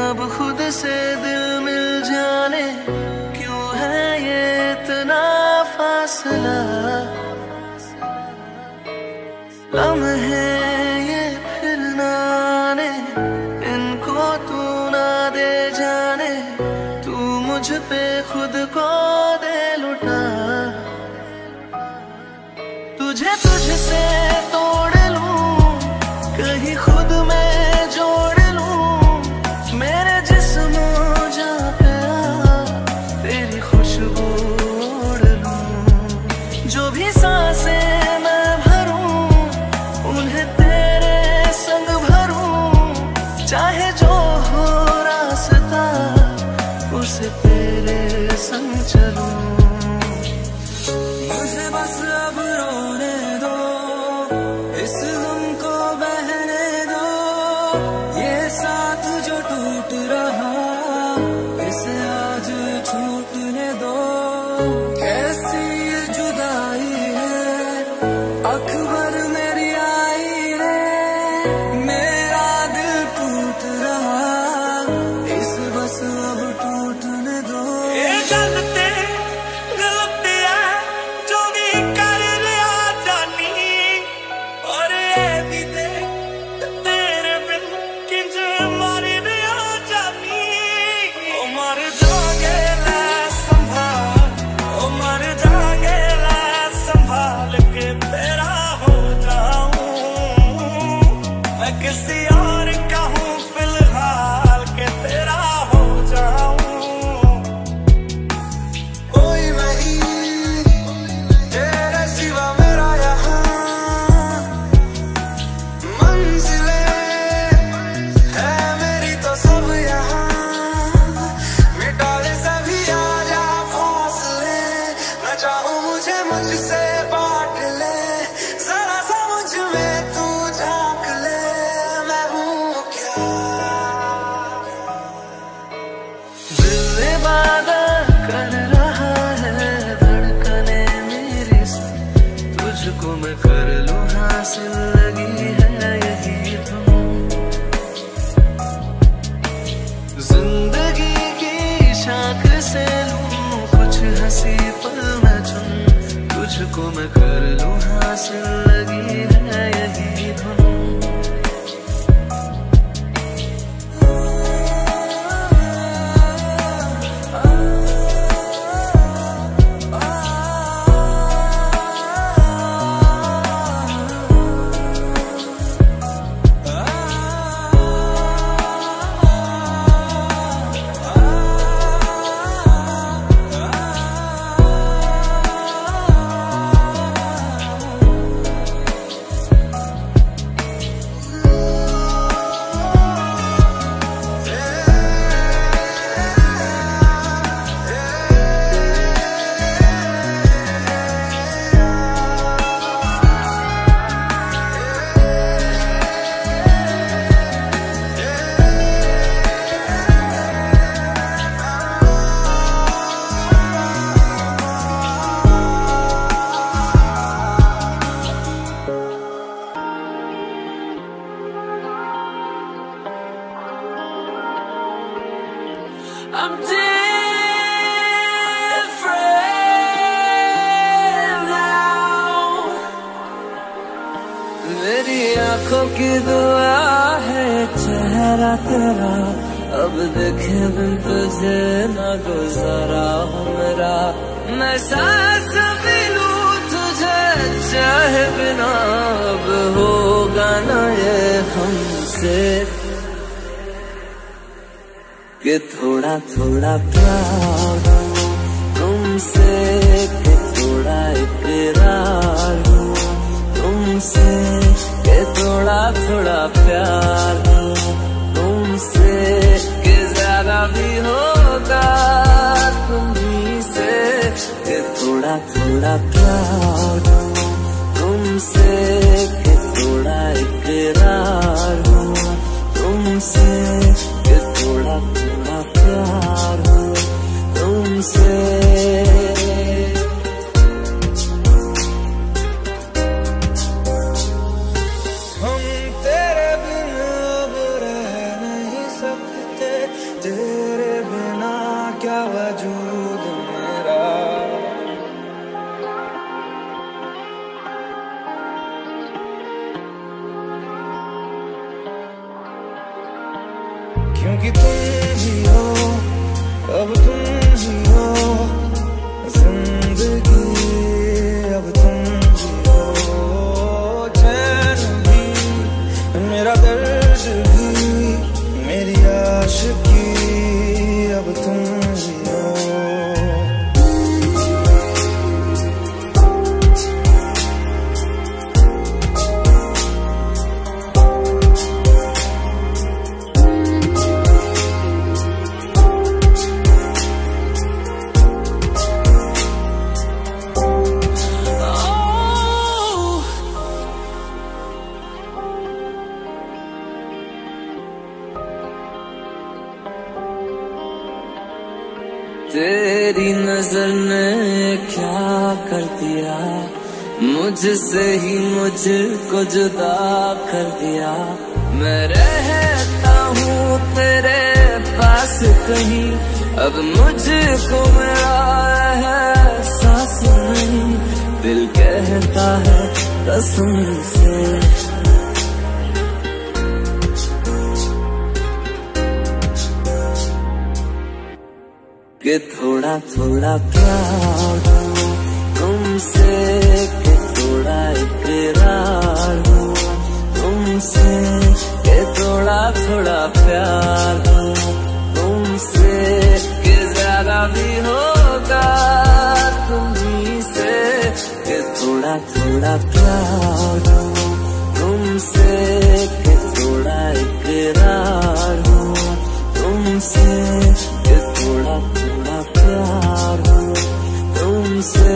अब खुद से दिल मिल जाने, क्यों है ये इतना फासला। लम्हे ये फिर ना आने, इनको तू ना दे जाने, तू मुझ पे खुद को दे लुटा। तुझे तुझसे तोड़ लूं, कहीं खुद में जोड़ लूं, मेरे जिस्म जा पे तेरी खुशबू ओढ़ लूं। जो भी सांसें मैं भरूं, उन्हें तेरे संग भरूं, चाहे जो हो रास्ता उसे तेरे संग चलूं। मुझे बस अब रोने दो, इस गम को बहने दो, ये साथ जो टूट रहा इसे आज छूटने दो। कैसी ये जुदाई है, अखबर मेरी आई रे, मेरा दिल टूट रहा, इस बस अब टूटने दो। ये गलती है जो भी कर लिया जानी, और ये भी देख तेरे बिन किंज मर लिया जानी। ओ मर जागे लै संभाल, ओ मर जागे लै संभाल के तेरा हो जाऊं मैं, किसी और का हूँ फिलहाल के तेरा हो जाऊं। कोई नहीं तेरे सिवा मेरा यहाँ, मंजिलें है मेरी तो सब यहाँ, मिटा दे सभी आजा फासले, मैं चाहूँ मुझे मुझसे बांट ले, जरा सा मुझ में तू झांक ले, मैं हूँ क्या। दिल इबादत कर रहा है, धड़कने मेरी से तुझको मैं कर लूँ हासिल, लगी है यही धुन। जिंदगी की शाख से लूँ कुछ हंसी पल मैं चुन, तुझको मैं कर लूँ हासिल, लगी है यही धुन। I'm different now, मेरी आंखों की दुआ है चेहरा तेरा, अब देखे बिन तुझे ना गुजारा हो मेरा। मैं सांस भी लूं तुझे चाहे बिना, अब होगा ना ये हमसे कि थोड़ा थोड़ा प्यार हो तुमसे, कि थोड़ा इकरार हो तुमसे, कि थोड़ा थोड़ा प्यार हो तुमसे, कि ज्यादा भी होगा तुम्हीं से, कि थोड़ा थोड़ा प्यार हो तुमसे, कि थोड़ा इकरार हो तुमसे, कि थोड़ा थोड़ा प्यार हो तुमसे। हम तेरे बिन अब रह नहीं सकते, वजूद मेरा। क्योंकि तुम ही हो, अब तुम ही हो जिंदगी, अब तुम ही हो चैन भी, मेरा दर्द भी, मेरी आशिकी, अब तुम ही हो। तेरी नजर ने क्या कर दिया, मुझसे ही मुझको जुदा कर दिया। मैं रहता हूँ तेरे पास कहीं, अब मुझको मेरा एहसास नहीं। दिल कहता है कसम से कि थोड़ा थोड़ा प्यार हो तुमसे, कि थोड़ा इकरार हो तुमसे, कि थोड़ा थोड़ा प्यार हो तुमसे, कि ज्यादा भी होगा तुम्हीं से। कि थोड़ा थोड़ा प्यार हो तुमसे, कि थोड़ा इकरार हो तुमसे, कि थोड़ा प्यार हो तुमसे।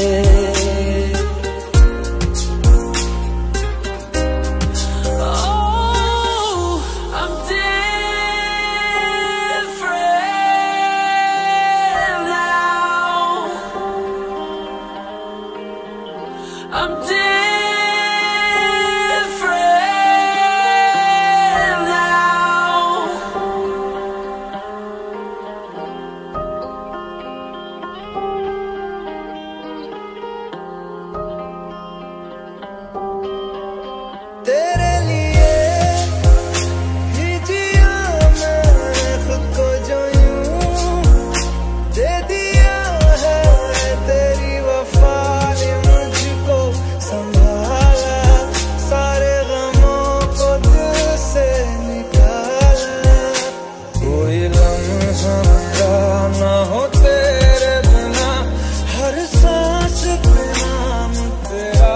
तेरे लिए ही जिया मैं खुद को जो यूं दे दिया है, तेरी वफा ने मुझको संभाला, सारे गमों को दिल से निकाला। कोई लम्हा मेरा ना हो तेरे बिना, हर सांस पे नाम तेरा।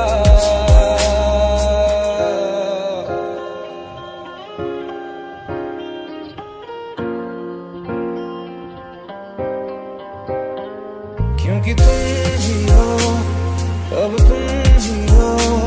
क्योंकि तुम ही हो, अब तुम ही हो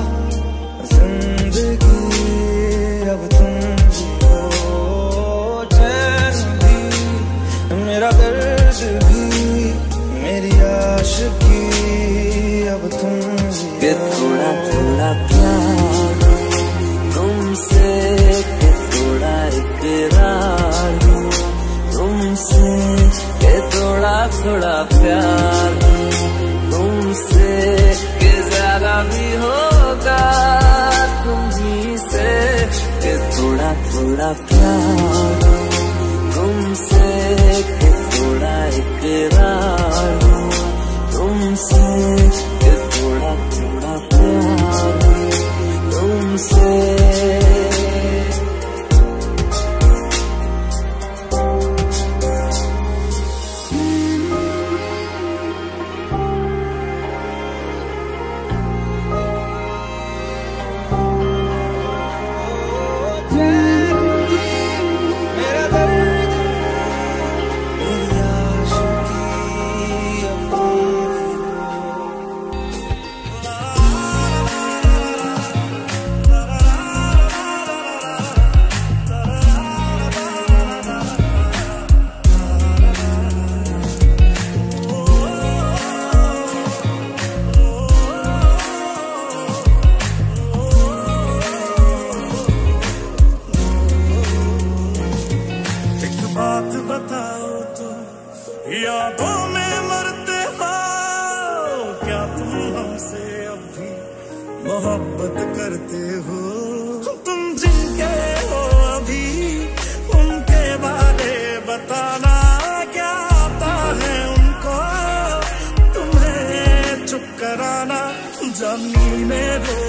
जिंदगी, अब तुम ही हो चैन भी, मेरा दर्द भी, मेरी आशिकी, अब तुम ही हो। कि थोड़ा थोड़ा प्यार हो तुमसे, कि थोड़ा इकरार हो तुमसे, कि थोड़ा थोड़ा प्यार हो तुमसे, कि ज्यादा भी होगा तुम्हीं से। कि थोड़ा थोड़ा प्यार हो तुमसे, कि थोड़ा इकरार हो तुमसे, कि थोड़ा थोड़ा प्यार हो तुमसे। यादों में मरते हो क्या तुम हमसे अब भी मोहब्बत करते हो? तुम जिनके हो अभी उनके बारे बताना, क्या आता है उनको तुम्हें चुप कराना? जमीन में